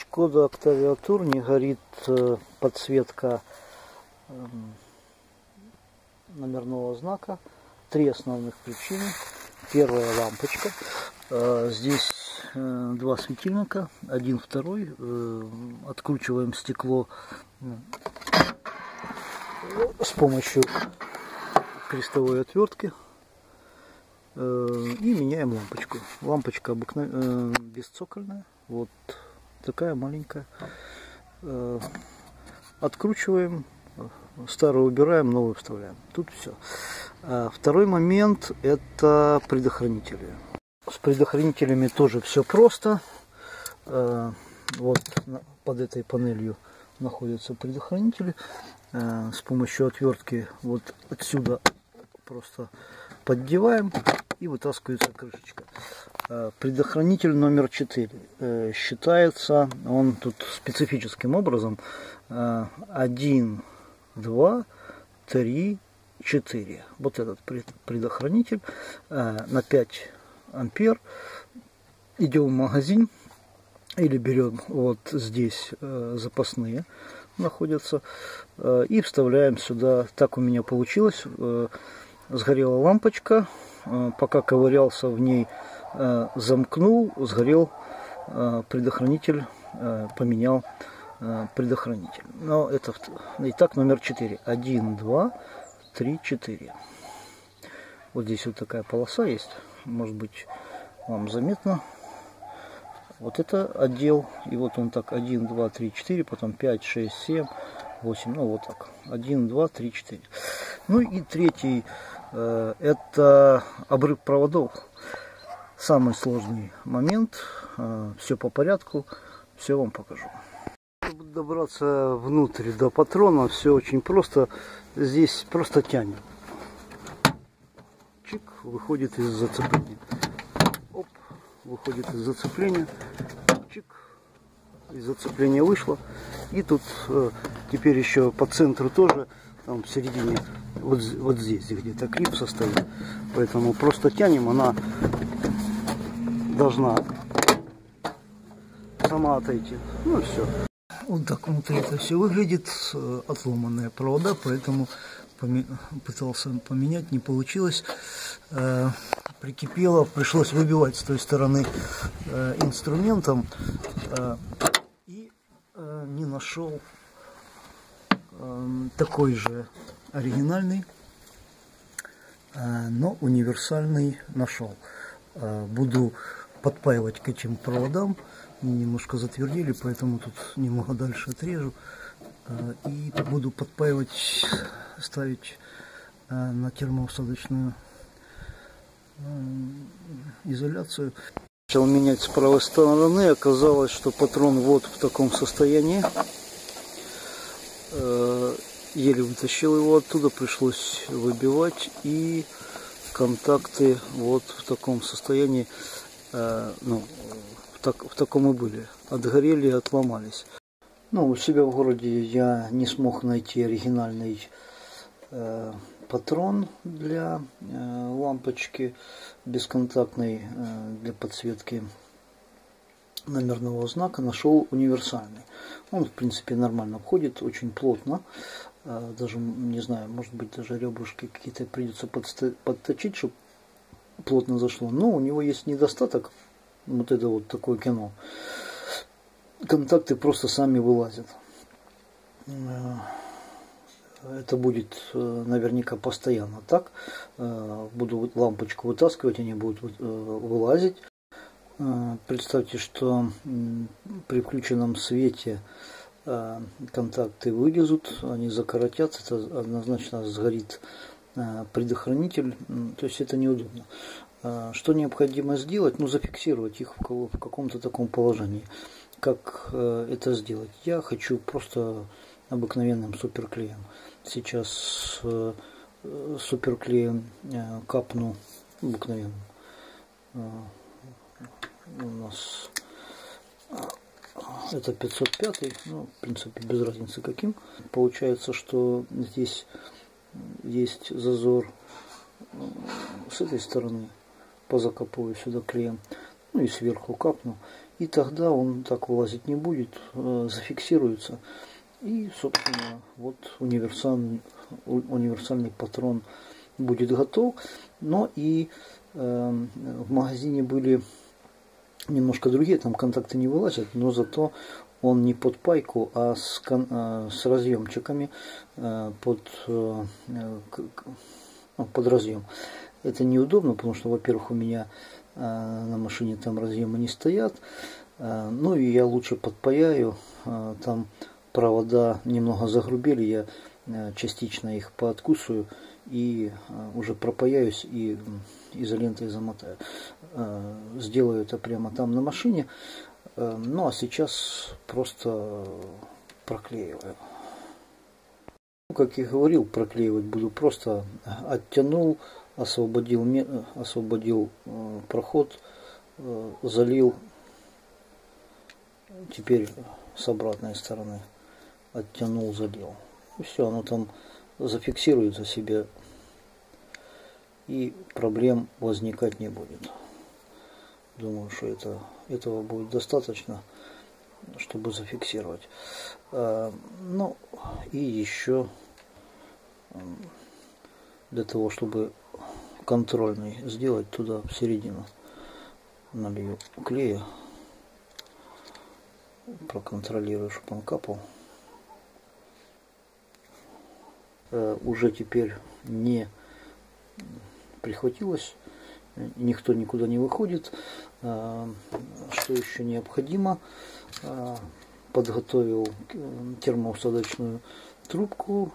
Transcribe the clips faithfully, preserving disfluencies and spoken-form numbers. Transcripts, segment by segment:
Шкода Октавия Тур не горит подсветка номерного знака. Три основных причины. Первая — лампочка. Здесь два светильника, один, второй. Откручиваем стекло с помощью крестовой отвертки и меняем лампочку. Лампочка обыкновенная, бесцокольная, вот такая маленькая. Откручиваем, старую убираем, новую вставляем. Тут все. Второй момент — это предохранители. С предохранителями тоже все просто. Вот под этой панелью находятся предохранители. С помощью отвертки вот отсюда просто поддеваем, и вытаскивается крышечка. Предохранитель номер четыре считается, он тут специфическим образом: один, два, три, четыре. Вот этот предохранитель на пять ампер. Идем в магазин или берем вот здесь запасные находятся и вставляем сюда. Так у меня получилось. Сгорела лампочка, пока ковырялся в ней, замкнул, сгорел предохранитель, поменял предохранитель. Но это итак номер четыре. один, два, три, четыре. Вот здесь вот такая полоса есть, может быть вам заметно. Вот это отдел, и вот он так: один, два, три, четыре, потом пять, шесть, семь, восемь, ну вот так, один, два, три, четыре. Ну и третий э, это обрыв проводов. Самый сложный момент. Э, все по порядку, все вам покажу. Чтобы добраться внутрь до патрона, все очень просто. Здесь просто тянем. Чик, выходит из зацепления. Оп, выходит из зацепления. Чик, из зацепления вышло. И тут э, теперь еще по центру тоже, там в середине, вот, вот здесь где-то клипса стоит. Поэтому просто тянем, она должна сама отойти. Ну и все. Вот так внутри это все выглядит. Отломанные провода, поэтому пытался поменять, не получилось. Э, прикипело, пришлось выбивать с той стороны э, инструментом. Э, и э, не нашел э, такой же оригинальный, э, но универсальный нашел. Э, буду подпаивать к этим проводам. Немножко затвердили, поэтому тут немного дальше отрежу. Э, и буду подпаивать, ставить э, на термоусадочную э, изоляцию. Начал менять с правой стороны, оказалось, что патрон вот в таком состоянии. Э, еле вытащил его оттуда, пришлось выбивать, и контакты вот в таком состоянии, э, ну, в, так, в таком и были. Отгорели и отломались. Ну, у себя в городе я не смог найти оригинальный э, патрон для э, лампочки бесконтактной э, для подсветки номерного знака. Нашел универсальный. Он, в принципе, нормально входит, очень плотно. Э, даже, не знаю, может быть, даже ребрышки какие-то придется подточить, чтобы плотно зашло. Но у него есть недостаток. Вот это вот такое кино. Контакты просто сами вылазят. Это будет наверняка постоянно так. Буду лампочку вытаскивать, они будут вылазить. Представьте, что при включенном свете контакты вылезут, они закоротятся, это однозначно сгорит предохранитель, то есть это неудобно. Что необходимо сделать? Ну, зафиксировать их в каком-то таком положении. Как э, это сделать? Я хочу просто обыкновенным суперклеем. Сейчас э, суперклеем э, капну обыкновенным. Э, у нас это пятьсот пятый, ну, в принципе, без разницы каким. Получается, что здесь есть зазор с этой стороны. Позакапываю сюда клеем, ну и сверху капну. И тогда он так вылазить не будет, зафиксируется. И, собственно, вот универсальный, универсальный патрон будет готов. Но и э, в магазине были немножко другие, там контакты не вылазят, но зато он не под пайку, а с, с разъемчиками под, под разъем. Это неудобно, потому что, во-первых, у меня на машине там разъемы не стоят. Ну и я лучше подпаяю. Там провода немного загрубели, я частично их пооткусываю и уже пропаяюсь и изолентой замотаю. Сделаю это прямо там на машине. Ну а сейчас просто проклеиваю. Как я говорил, проклеивать буду просто оттянул, освободил, освободил проход, залил. Теперь с обратной стороны оттянул, залил. И все, оно там зафиксирует за себя, и проблем возникать не будет. Думаю, что это, этого будет достаточно, чтобы зафиксировать. Ну и еще для того, чтобы контрольный сделать, туда в середину налью клея, проконтролирую, чтобы он капал. Уже теперь не прихватилось, никто никуда не выходит. Что еще необходимо? Подготовил термоусадочную трубку,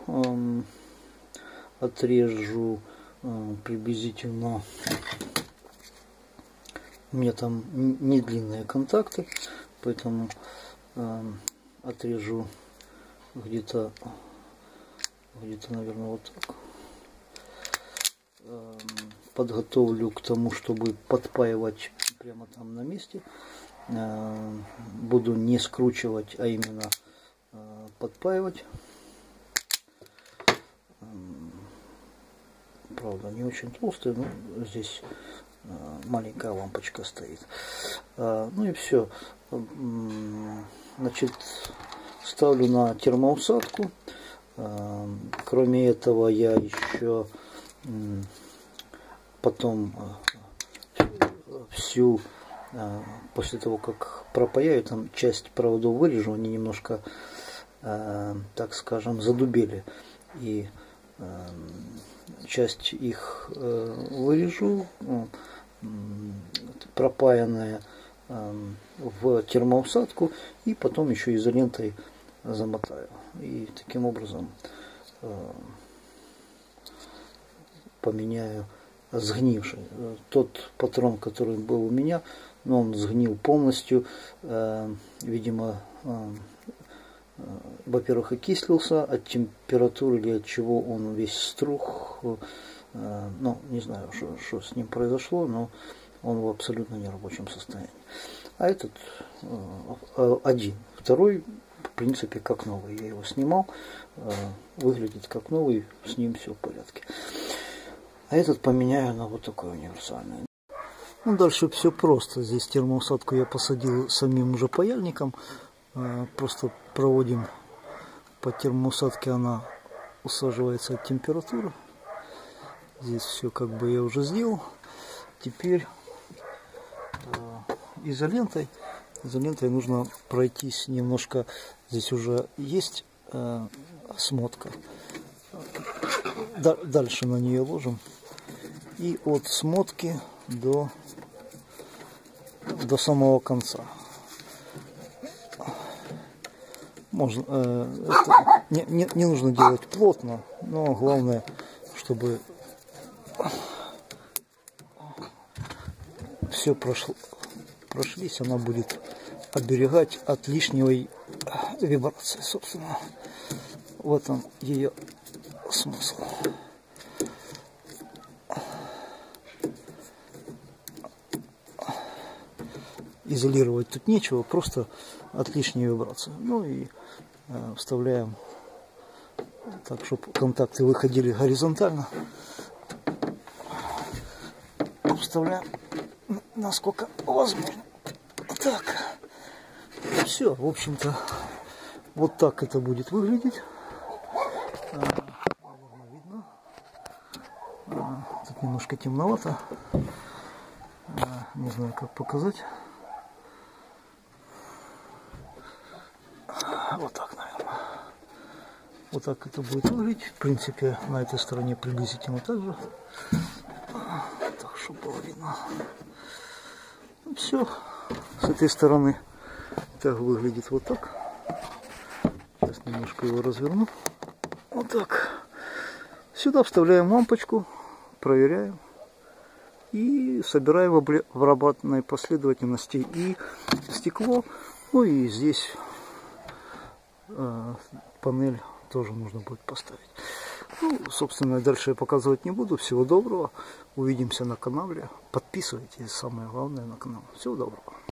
отрежу приблизительно, у меня там не длинные контакты, поэтому отрежу где-то где-то наверное вот так. Подготовлю к тому, чтобы подпаивать прямо там на месте. Буду не скручивать, а именно подпаивать. Правда, не очень толстый, но здесь маленькая лампочка стоит. Ну и все. Значит, ставлю на термоусадку. Кроме этого, я еще потом всю, после того как пропаяю, там часть проводов вырежу, они немножко, так скажем, задубели, и часть их вырежу, пропаянная, в термоусадку, и потом еще изолентой замотаю, и таким образом поменяю сгнивший. Тот патрон, который был у меня, но он сгнил полностью, видимо, во-первых, окислился от температуры или от чего он весь струх. Ну, не знаю, что, что с ним произошло, но он в абсолютно нерабочем состоянии. А этот один. Второй, в принципе, как новый. Я его снимал, выглядит как новый, с ним все в порядке. А этот поменяю на вот такой универсальный. Ну, дальше все просто. Здесь термоусадку я посадил самим уже паяльником. Просто проводим по термоусадке, она усаживается от температуры. Здесь все как бы я уже сделал. Теперь изолентой. Изолентой нужно пройтись немножко. Здесь уже есть смотка. Дальше на нее ложим. И от смотки до, до самого конца. Можно, э, это не, не, не нужно делать плотно, но главное, чтобы все прошло, прошлись, она будет оберегать от лишней вибрации, собственно. В этом ее смысл. Изолировать тут нечего, просто от лишней вибрации. Ну и э, вставляем так, чтобы контакты выходили горизонтально. Вставляем насколько возможно. Так. все, в общем-то, вот так это будет выглядеть. Наверное, видно. Тут немножко темновато. Не знаю, как показать. Вот так, наверное. Вот так это будет выглядеть. В принципе, на этой стороне приблизительно так же. Так, чтобы было видно. Ну, все. С этой стороны так выглядит вот так. Сейчас немножко его разверну. Вот так. Сюда вставляем лампочку, проверяем. И собираем в обратной последовательности и стекло. Ну и здесь э, панель тоже нужно будет поставить. Ну, собственно, дальше я показывать не буду. Всего доброго. Увидимся на канале. Подписывайтесь, самое главное, на канал. Всего доброго.